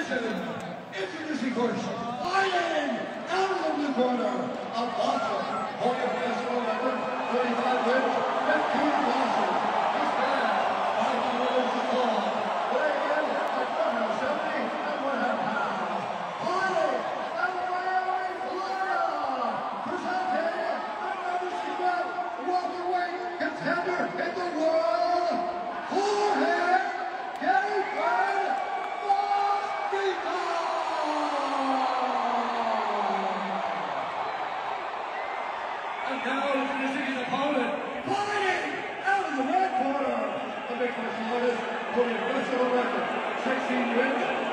Edition. Introducing first, fighting out of the blue corner, a Boston, holding a national record, 35 wins, 15 losses. This man, 5 kilos of tall, weighing in at 170 and 1/2 pounds. Fighting out of Miami, Florida, presenting the most event welterweight contender in the world, Jorge Gabriel Masvidal. And now introducing his opponent, Fighting out of the red corner, the mixed martial artist, holding a national record, 16 wins,